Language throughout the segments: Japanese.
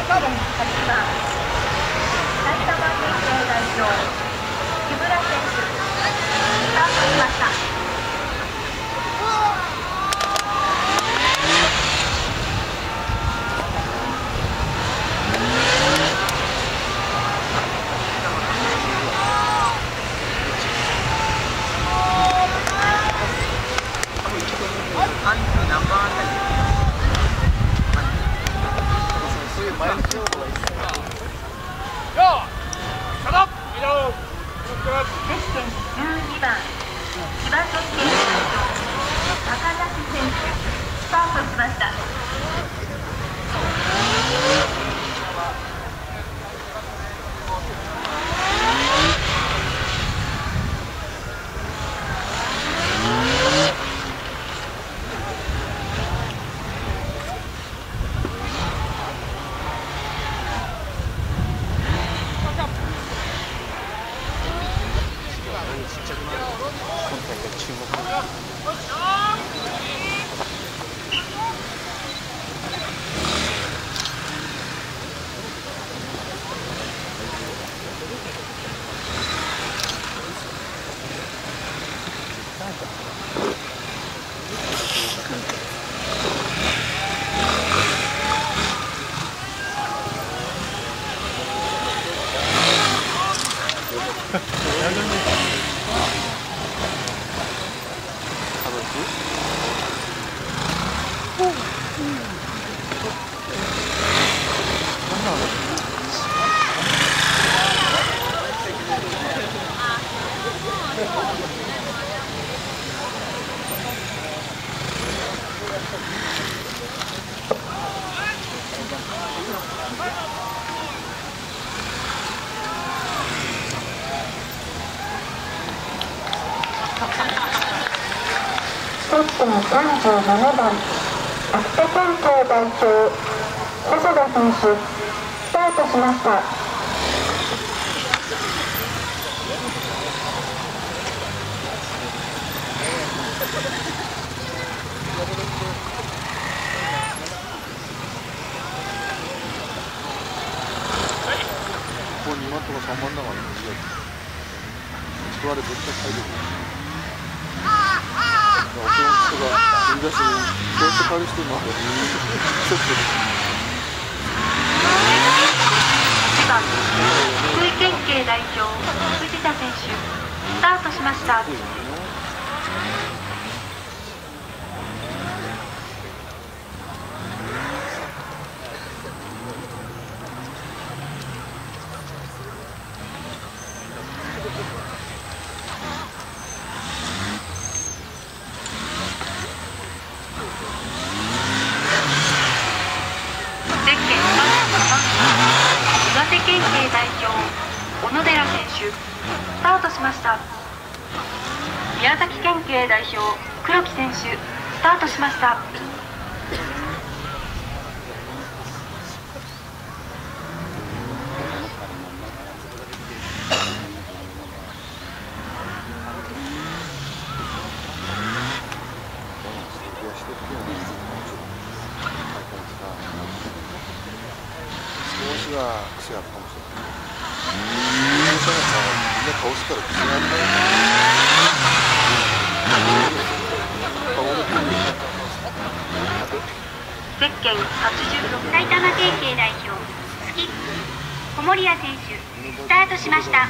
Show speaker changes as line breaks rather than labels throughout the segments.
37番、秋田県警代表、細田選手、スタートしました。
ここ2番とか3番だからね、人あれ絶対入る。お客さんが売り出しにこうやって帰る人もある。
1番、福井県警代表、藤田選手、スタートしました。岩手県警代表、小野寺選手、スタートしました。宮崎県警代表、黒木選手、スタートしました。
少しは癖あるかもしれない。みんな倒すから癖あるね。
ゼッケン86、埼玉県警代表、スキップ、小森谷選手、スタートしました。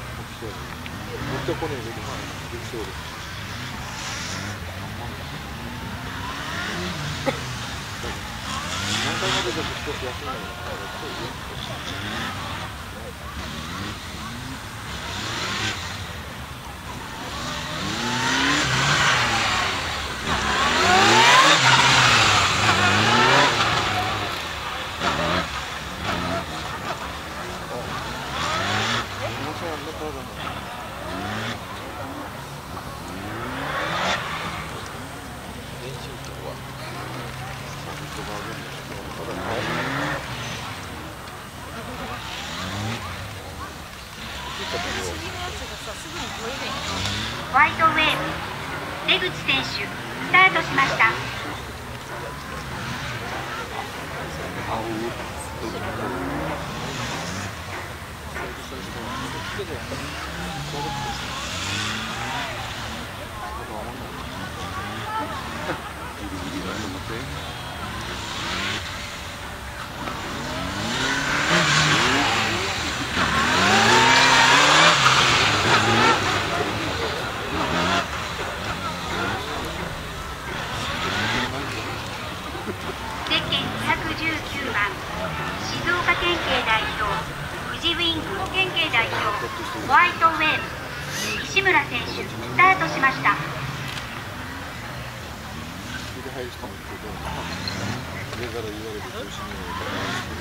ホワイトウェーブ、出口選手、スタートしました。 ゼッケン219番、静岡県警代表、富士ウイング県警代表、ホワイトウェーブ、西村選手、スタートしました。
入る人もいるけど、上から言われるとしめないから。